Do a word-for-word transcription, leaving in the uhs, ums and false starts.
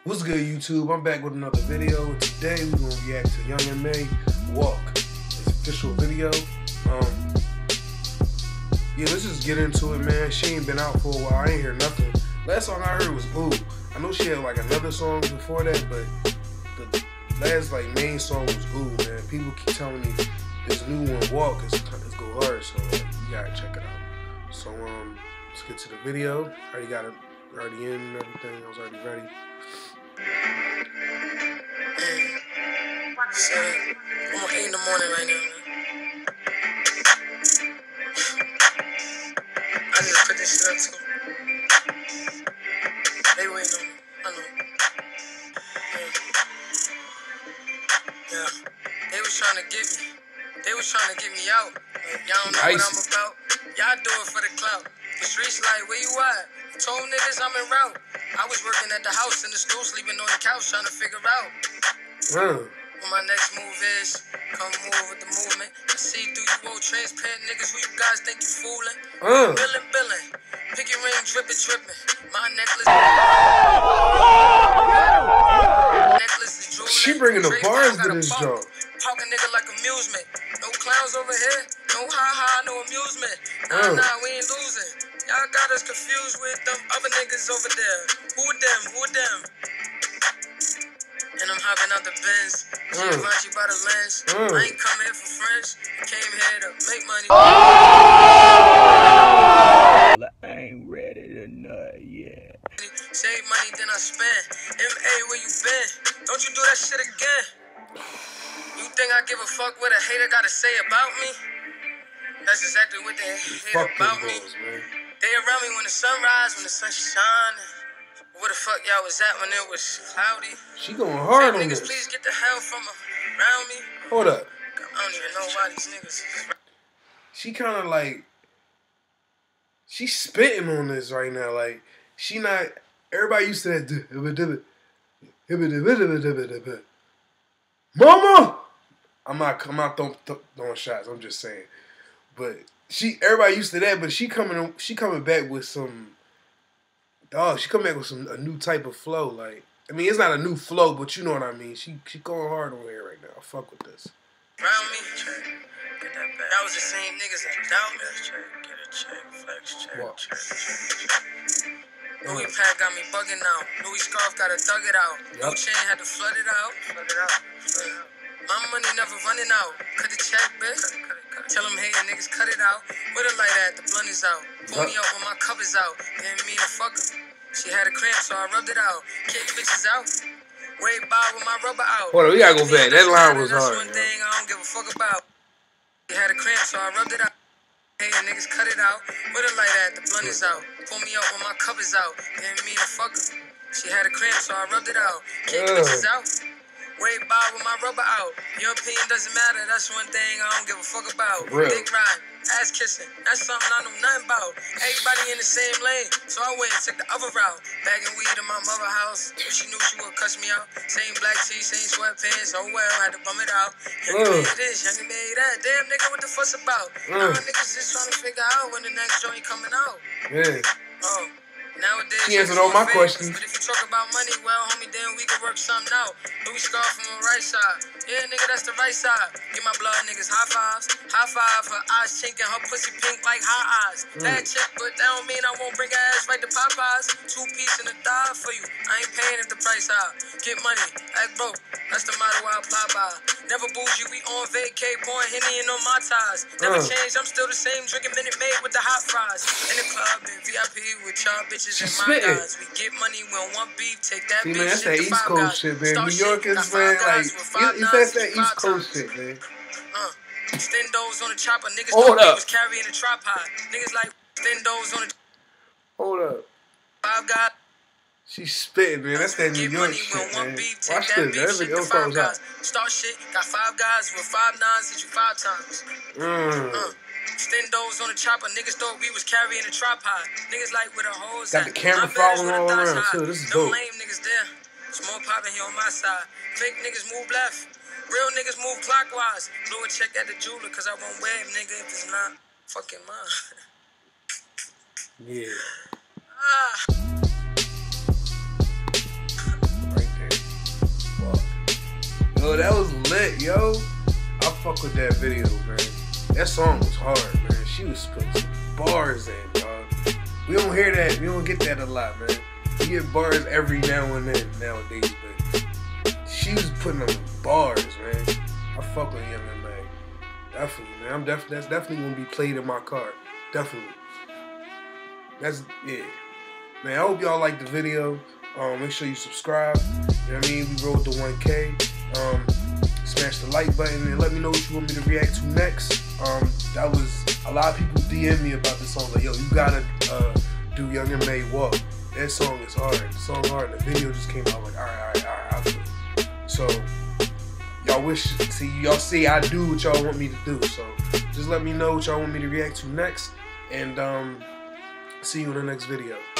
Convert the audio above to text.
What's good, YouTube? I'm back with another video. Today we're gonna react to Young M A Walk. It's official video. Um, yeah, let's just get into it, man. She ain't been out for a while. I ain't hear nothing. Last song I heard was Ooh. I know she had like another song before that, but the last like main song was Ooh, man. People keep telling me this new one, Walk, is, is go hard, so like, you gotta check it out. So um, let's get to the video. I already got it already in and everything. I was already ready. So, I'm on eight in the morning right now, man. I just put this shit up too. They waiting on me. I know. Yeah. yeah. They was trying to get me. They was trying to get me out. Like, y'all don't know nice. What I'm about. Y'all do it for the clout. The streets like, where you at? I told niggas I'm en route. I was working at the house in the school, sleeping on the couch, trying to figure out mm. what my next move is. Come move with the movement. I see through you old transparent niggas who you guys think you fooling. Mm. Billin', billin'. Pick your ring, drippin', drippin'. My necklace. necklace is jewelry. She bringing the bars to this joint. Talk a nigga like amusement. No clowns over here. No ha-ha, no amusement. Nah, mm. nah, we ain't losing. Y'all got us confused with them other niggas over there. Who them? Who them? And I'm hopping out the Benz. Mm. Givenchy by the lens. Mm. I ain't come here for friends. I came here to make money. Oh! I ain't ready to nut yet. Save money, then I spend. M A, where you been? Don't you do that shit again. You think I give a fuck what a hater gotta say about me? That's exactly what they hate Fuck about me. Goals, man. They around me when the sun rise, when the sun shining. Where the fuck y'all was at when it was cloudy? She going hard on niggas, this. please get the hell from around me. Hold up. I don't even know why these niggas. She kind of like, she's spitting on this right now. Like, she not, everybody used to that. Mama! I'm not, I'm not throwing, throwing shots. I'm just saying. But she, everybody used to that, but she coming, she coming back with some, dog. She coming back with some a new type of flow. Like, I mean, it's not a new flow, but you know what I mean. She, she going hard on here right now. Fuck with this. Round me, check, get that back. That was the same niggas that doubt me. Check, get a check, flex, check, what? check, check, check. Louis Pack got me bugging out. Louis Scarf got to thug it out. Yep. New chain had to flood it out. Flood it out. Flood it out. My money never running out. Cut the check, bitch. Cut it, cut it, cut it. Tell them hating niggas cut it out. Where the light at? The blunt is out. Pull me up when my cup is out. Didn't mean to fuck her. She had a cramp, so I rubbed it out. Kick bitches out. Way by with my rubber out. Hold on, we gotta go back. That line was hard. That's one thing I don't give a fuck about. She had a cramp, so I rubbed it out. Hating niggas cut it out. Where the light at? The blunt is out. Pull me up when my cup is out. Didn't mean to fuck her. She had a cramp, so I rubbed it out. Kick uh. bitches out. Way by with my rubber out. Your opinion doesn't matter. That's one thing I don't give a fuck about. Dick ride, ass kissing. That's something I know nothing about. Everybody in the same lane, so I went and took the other route. Bagging weed in my mother house. If she knew she would cuss me out. Same black tee, same sweatpants. Oh well, had to bum it out. Young made this, young made that. Damn nigga, what the fuss about? Mm. Nah, niggas just trying to figure out when the next joint coming out. Yeah. Oh. Nowadays, she answered all my questions. But if you talk about money, well, homie, then we can work something out. Louis Scarf from the right side. Yeah, nigga, that's the right side. Get my blood niggas high fives. High five, her eyes chinking, her pussy pink like high eyes. Mm. Bad chick, but that don't mean I won't bring her ass right to Popeyes. Two piece in the thigh for you. I ain't paying if the price high. Get money, act broke. That's the motto I apply by. Never bougie, we on vacay, pouring Henny and on my ties. Never mm. changed, I'm still the same, drinking Minute Maid with the hot fries. In the club, in V I P with y'all bitches. She's spitting. We get money, we don't want beef. Take that See, bitch. man, that's that East Coast guys. Shit, man. New Yorkers, man, like, it's that's that East Coast shit, man. Uh, Stendos on the chopper, niggas Hold up. was carrying a tripod. Niggas like Stendos on the. Hold up. Five guys. She's spitting, man. That's that New York shit, man. Watch this. That's the five guys. Start shit. Got five guys with five nines. Hit you five times. Mm. Uh. Stendos on the chopper, niggas thought we was carrying a tripod. Niggas like with a hose. Got the camera following all around too. This is dope. Them lame niggas there. Small poppin' here on my side. Fake niggas move left. Real niggas move clockwise. Blow a check at the jeweler, cause I won't wear him, nigga, if it's not fucking mine. Yeah. Ah. Right Oh, that was lit, yo. I fuck with that video, man. That song was hard, man. She was putting some bars in, dog. We don't hear that. We don't get that a lot, man. We get bars every now and then nowadays, but she was putting on bars, man. I fuck with Young M A. Definitely, man. I'm def that's definitely gonna be played in my car. Definitely. That's yeah. Man, I hope y'all like the video. Um, make sure you subscribe. You know what I mean? We rolled to one K. Um, smash the like button and let me know what you want me to react to next. Um, that was a lot of people D M me about this song. Like, yo, you gotta uh, do Young M A Walk. That song is hard. The song hard. The video just came out. Like, all right, all right, all right, I'll do it. So y'all wish, see, y'all see I do what y'all want me to do. So just let me know what y'all want me to react to next, and um, see you in the next video.